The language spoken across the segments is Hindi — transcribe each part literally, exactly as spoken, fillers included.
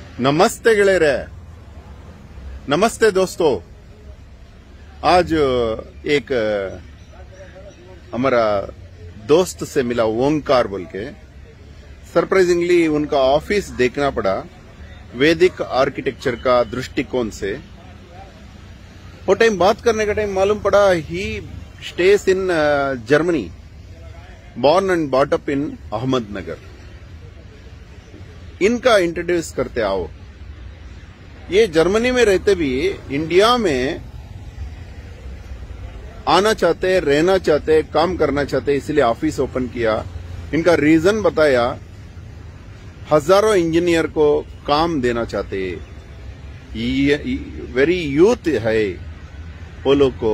नमस्ते ಗೆಳೆಯರೇ, नमस्ते दोस्तों। आज एक हमारा दोस्त से मिला ओंकार बोल के। सरप्राइजिंगली उनका ऑफिस देखना पड़ा वैदिक आर्किटेक्चर का दृष्टिकोण से। वो टाइम बात करने का टाइम मालूम पड़ा ही stays in Germany, born and brought up in Ahmednagar. इनका इंट्रोड्यूस करते आओ। ये जर्मनी में रहते भी इंडिया में आना चाहते, रहना चाहते, काम करना चाहते, इसलिए ऑफिस ओपन किया। इनका रीजन बताया, हजारों इंजीनियर को काम देना चाहते, वेरी यूथ है वो लोग को।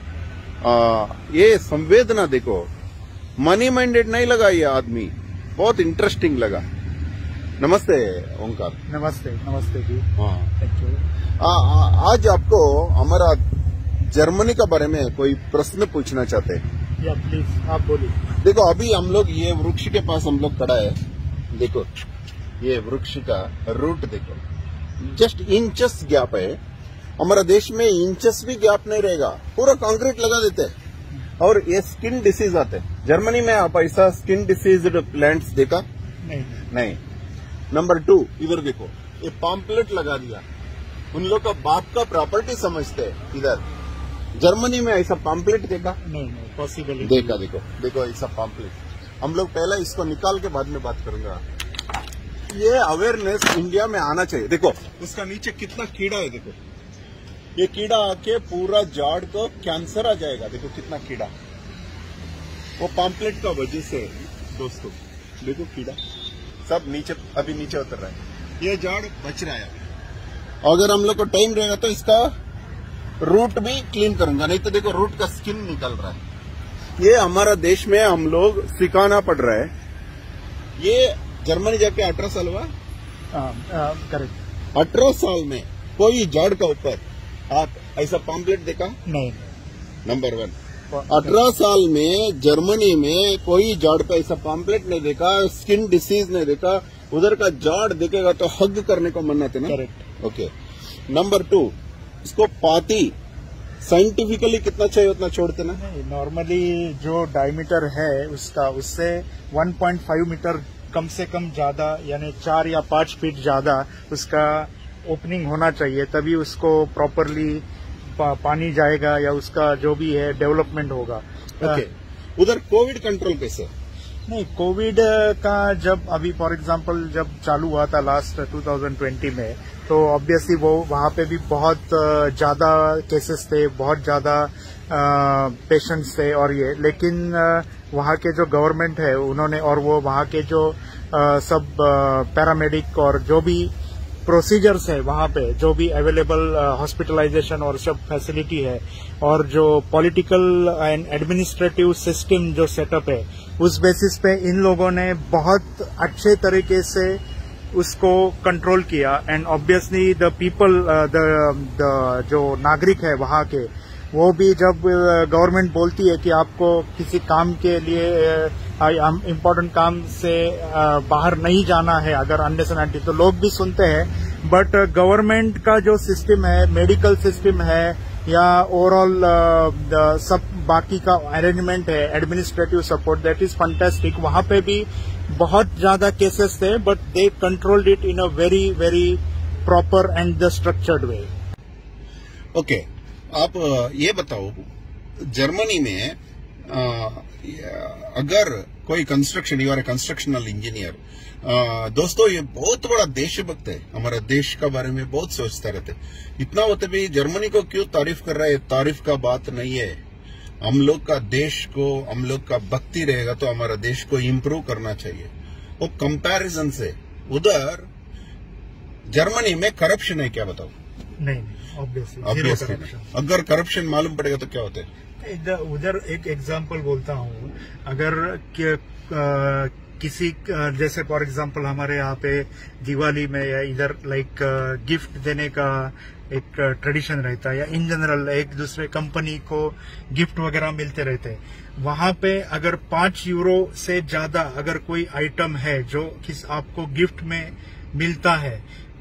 आ, ये संवेदना देखो, मनी माइंडेड नहीं लगा ये आदमी, बहुत इंटरेस्टिंग लगा। नमस्ते ओंकार। नमस्ते नमस्ते जी। हाँ, थैंक यू। आज आपको हमारा जर्मनी का बारे में कोई प्रश्न पूछना चाहते हैं। या प्लीज आप बोलिए। देखो, अभी हम लोग ये वृक्ष के पास हम लोग खड़ा है। देखो ये वृक्ष का रूट देखो, जस्ट इंचेस गैप है। हमारा देश में इंचेस भी गैप नहीं रहेगा, पूरा कंक्रीट लगा देते हैं और ये स्किन डिसीज आते हैं। जर्मनी में आप ऐसा स्किन डिसीज प्लांट्स देखा? नहीं नहीं। नंबर टू, इधर देखो, ये पॉम्पलेट लगा दिया। उन लोग का बाप का प्रॉपर्टी समझते हैं। इधर जर्मनी में ऐसा पॉम्पलेट देखा? नहीं नहीं पॉसिबल देखा। देखो देखो ऐसा पॉम्पलेट। हम लोग पहले इसको निकाल के बाद में बात करूंगा। ये अवेयरनेस इंडिया में आना चाहिए। देखो उसका नीचे कितना कीड़ा है। देखो ये कीड़ा आके पूरा झाड़ को कैंसर आ जाएगा। देखो कितना कीड़ा, वो पॉम्पलेट का वजह से दोस्तों। देखो कीड़ा सब नीचे, अभी नीचे उतर रहा है। ये झाड़ बच रहा है। अगर हम लोग को टाइम रहेगा तो इसका रूट भी क्लीन करूंगा, नहीं तो देखो रूट का स्किन निकल रहा है। ये हमारा देश में हम लोग सिखाना पड़ रहा है। ये जर्मनी जाके अठारह साल हुआ। करेक्ट। अठारह साल में कोई झाड़ का ऊपर आप ऐसा पॉम्पलेट देखा? नहीं। नंबर वन, अठारह साल में जर्मनी में कोई झाड़ पे ऐसा पॉम्पलेट नहीं देखा, स्किन डिसीज नहीं देखा। उधर का झाड़ देखेगा तो हग करने को मन आते ना। करेक्ट। ओके। नंबर टू, इसको पाती साइंटिफिकली कितना चाहिए उतना छोड़ते ना। नॉर्मली जो डायमीटर है उसका, उससे वन पॉइंट फाइव मीटर कम से कम ज्यादा, यानी चार या पांच फीट ज्यादा उसका ओपनिंग होना चाहिए, तभी उसको प्रॉपरली पा, पानी जाएगा या उसका जो भी है डेवलपमेंट होगा। ओके। उधर कोविड कंट्रोल कैसे? नहीं, कोविड का जब अभी फॉर एग्जांपल जब चालू हुआ था लास्ट टू थाउजेंड ट्वेंटी में, तो ऑब्वियसली वो वहां पे भी बहुत ज्यादा केसेस थे, बहुत ज्यादा पेशेंट्स थे और ये, लेकिन वहां के जो गवर्नमेंट है उन्होंने, और वो वहां के जो आ, सब पैरामेडिक और जो भी प्रोसीजर्स है वहां पे, जो भी अवेलेबल हॉस्पिटलाइजेशन और सब फैसिलिटी है, और जो पॉलिटिकल एंड एडमिनिस्ट्रेटिव सिस्टम जो सेटअप है, उस बेसिस पे इन लोगों ने बहुत अच्छे तरीके से उसको कंट्रोल किया। And obviously the people, the जो नागरिक है वहां के, वो भी जब गवर्नमेंट बोलती है कि आपको किसी काम के लिए इम्पोर्टेंट काम से बाहर नहीं जाना है अगर अननेसेसरी, तो लोग भी सुनते हैं। बट गवर्नमेंट का जो सिस्टम है, मेडिकल सिस्टम है या ओवरऑल सब बाकी का अरेंजमेंट है, administrative support, that is fantastic. वहां पे भी बहुत ज्यादा केसेस थे, but they controlled it in a very very proper and the structured way. Okay, आप ये बताओ, जर्मनी में आ, अगर कोई construction, you are a constructional engineer, दोस्तों ये बहुत बड़ा देशभक्त है, हमारा देश का बारे में बहुत सोचता रहते। इतना होते भी जर्मनी को क्यों तारीफ कर रहा है? तारीफ का बात नहीं है। हम लोग का देश को, हम लोग का भक्ति रहेगा तो हमारा देश को इम्प्रूव करना चाहिए। वो कंपैरिजन से उधर जर्मनी में करप्शन है क्या? बताओ। नहीं, ऑब्वियसली ऑब्वियसली अगर करप्शन मालूम पड़ेगा तो क्या होता है? उधर एक एग्जांपल बोलता हूँ, अगर कि, आ, किसी जैसे फॉर एग्जांपल हमारे यहाँ पे दिवाली में या इधर लाइक गिफ्ट देने का एक ट्रेडिशन रहता है, या इन जनरल एक दूसरे कंपनी को गिफ्ट वगैरह मिलते रहते हैं। वहां पे अगर पांच यूरो से ज्यादा अगर कोई आइटम है जो किस आपको गिफ्ट में मिलता है,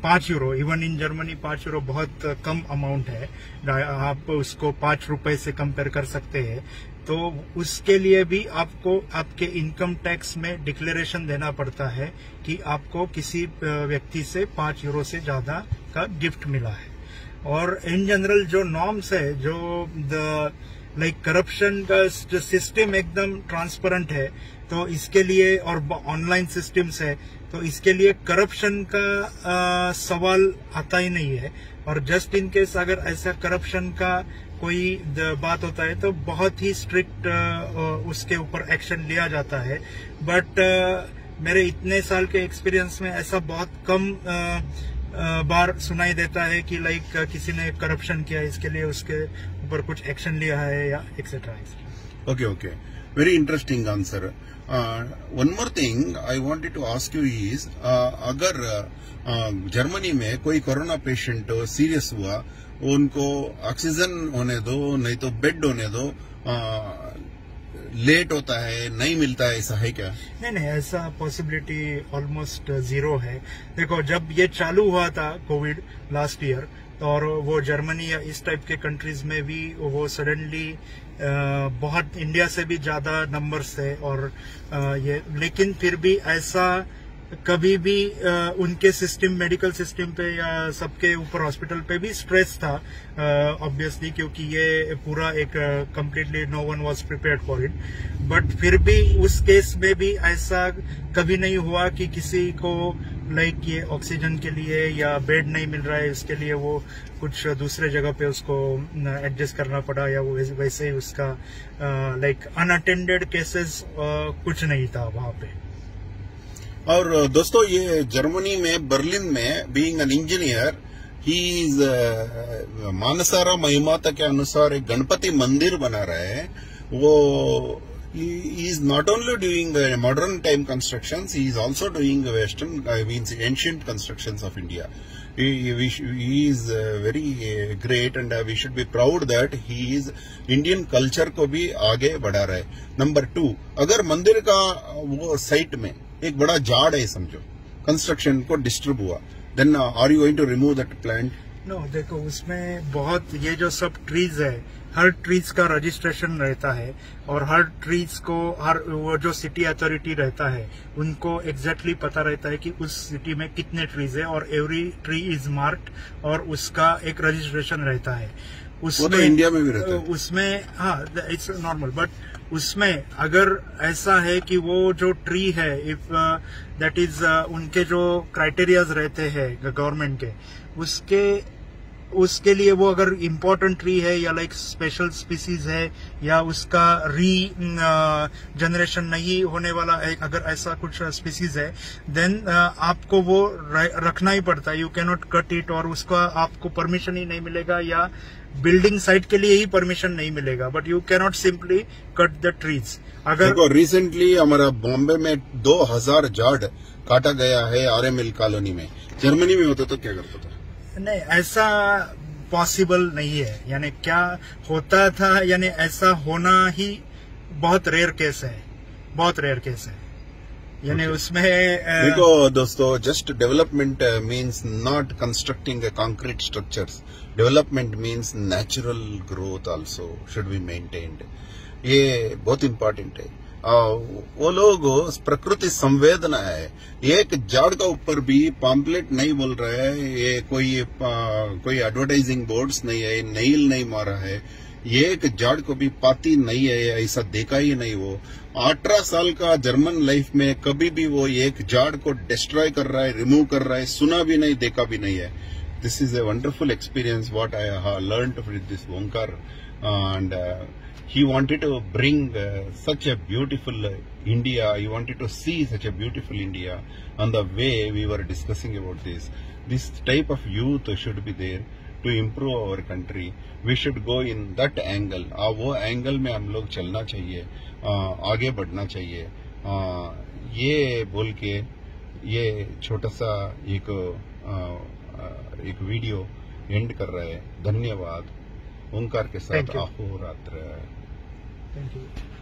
पांच यूरो, इवन इन जर्मनी पांच यूरो बहुत कम अमाउंट है, आप उसको पांच रुपए से कंपेयर कर सकते हैं। तो उसके लिए भी आपको आपके इनकम टैक्स में डिक्लेरेशन देना पड़ता है कि आपको किसी व्यक्ति से पांच यूरो से ज्यादा का गिफ्ट मिला है। और इन जनरल जो नॉर्म्स है, जो द लाइक करप्शन का जो सिस्टम एकदम ट्रांसपेरेंट है, तो इसके लिए और ऑनलाइन सिस्टम्स है, तो इसके लिए करप्शन का आ, सवाल आता ही नहीं है। और जस्ट इन केस अगर ऐसा करप्शन का कोई बात होता है तो बहुत ही स्ट्रिक्ट उसके ऊपर एक्शन लिया जाता है। बट मेरे इतने साल के एक्सपीरियंस में ऐसा बहुत कम आ, आ, बार सुनाई देता है कि लाइक किसी ने करप्शन किया, इसके लिए उसके ऊपर कुछ एक्शन लिया है या etcetera. Okay okay, very interesting answer. One more thing I wanted to ask you is, अगर जर्मनी uh, में कोई कोरोना पेशेंट सीरियस हुआ, उनको ऑक्सीजन होने दो, नहीं तो बेड होने दो, uh, लेट होता है, नहीं मिलता है, ऐसा है क्या? नहीं नहीं, ऐसा पॉसिबिलिटी ऑलमोस्ट जीरो है। देखो, जब ये चालू हुआ था कोविड लास्ट ईयर, और वो जर्मनी या इस टाइप के कंट्रीज में भी वो सडनली बहुत इंडिया से भी ज्यादा नंबर्स थे, और आ, ये लेकिन फिर भी ऐसा कभी भी आ, उनके सिस्टम, मेडिकल सिस्टम पे या सबके ऊपर हॉस्पिटल पे भी स्ट्रेस था ऑब्वियसली, क्योंकि ये पूरा एक completely no one was prepared for it. But फिर भी उस केस में भी ऐसा कभी नहीं हुआ कि किसी को लाइक ये ऑक्सीजन के लिए या बेड नहीं मिल रहा है, इसके लिए वो कुछ दूसरे जगह पे उसको एडजस्ट करना पड़ा, या वो वैसे ही उसका लाइक अनअटेंडेड केसेस कुछ नहीं था वहां पे। और दोस्तों, ये जर्मनी में बर्लिन में being an engineer, he is मानसारा महिमाता के अनुसार एक गणपति मंदिर बना रहा है। वो he is not only doing uh, modern time constructions, he is also doing western, I uh, means ancient constructions of India. He, he, he is uh, very uh, great, and uh, we should be proud that he is Indian culture को भी आगे बढ़ा रहा है। नंबर टू, अगर मंदिर का वो साइट में एक बड़ा झाड़ है, समझो कंस्ट्रक्शन को डिस्टर्ब हुआ, then are you going to remove that plant? No, देखो उसमें बहुत ये जो सब ट्रीज है, हर ट्रीज का रजिस्ट्रेशन रहता है, और हर ट्रीज को हर वो जो सिटी अथॉरिटी रहता है उनको एग्जैक्टली पता रहता है कि उस सिटी में कितने ट्रीज है, और एवरी ट्री इज मार्क्ड, और उसका एक रजिस्ट्रेशन रहता है। उसमें वो तो इंडिया में भी रहता है। उसमें हाँ, इट्स नॉर्मल। बट उसमें अगर ऐसा है कि वो जो ट्री है, इफ दैट इज उनके जो क्राइटेरियाज रहते हैं गवर्नमेंट के, उसके उसके लिए वो अगर इम्पोर्टेंट ट्री है या लाइक स्पेशल स्पीसीज है, या उसका री जनरेशन नहीं होने वाला है, अगर ऐसा कुछ स्पीसीज है, देन आपको वो रखना ही पड़ता है। You can not cut it, और उसका आपको परमिशन ही नहीं मिलेगा, या बिल्डिंग साइट के लिए ही परमिशन नहीं मिलेगा, but you can not simply cut the trees. अगर रिसेंटली हमारा बॉम्बे में दो हजार झाड़ काटा गया है आर एम एल कॉलोनी में, जर्मनी में होता तो क्या करता था? नहीं, ऐसा पॉसिबल नहीं है। यानी क्या होता था, यानी ऐसा होना ही बहुत रेयर केस है, बहुत रेयर केस है। यानी okay. उसमें देखो दोस्तों, just development means not constructing a concrete structures, development means natural growth also should be maintained. ये बहुत इम्पोर्टेंट है। वो लोग प्रकृति संवेदना है। एक झाड़ का ऊपर भी पॉम्पलेट नहीं बोल रहा है, ये कोई आ, कोई एडवर्टाइजिंग बोर्ड्स नहीं है, नेल नहीं मारा है, एक झाड़ को भी पाती नहीं है, ऐसा देखा ही नहीं। वो अठारह साल का जर्मन लाइफ में कभी भी वो एक झाड़ को डिस्ट्रॉय कर रहा है, रिमूव कर रहा है, सुना भी नहीं, देखा भी नहीं है। This is a wonderful experience what I learned with this Omkar, and he wanted to bring uh, such a beautiful uh, India. He wanted to see such a beautiful India. On the way we were discussing about this, this type of youth should be there to improve our country. We should go in that angle. आ वो angle में हम लोग चलना चाहिए, आ, आगे बढ़ना चाहिए। आ, ये बोल के ये छोटा सा एक आ, एक वीडियो एंड कर रहा है। धन्यवाद। ओंकार के साथ अहोरात्र। Thank you.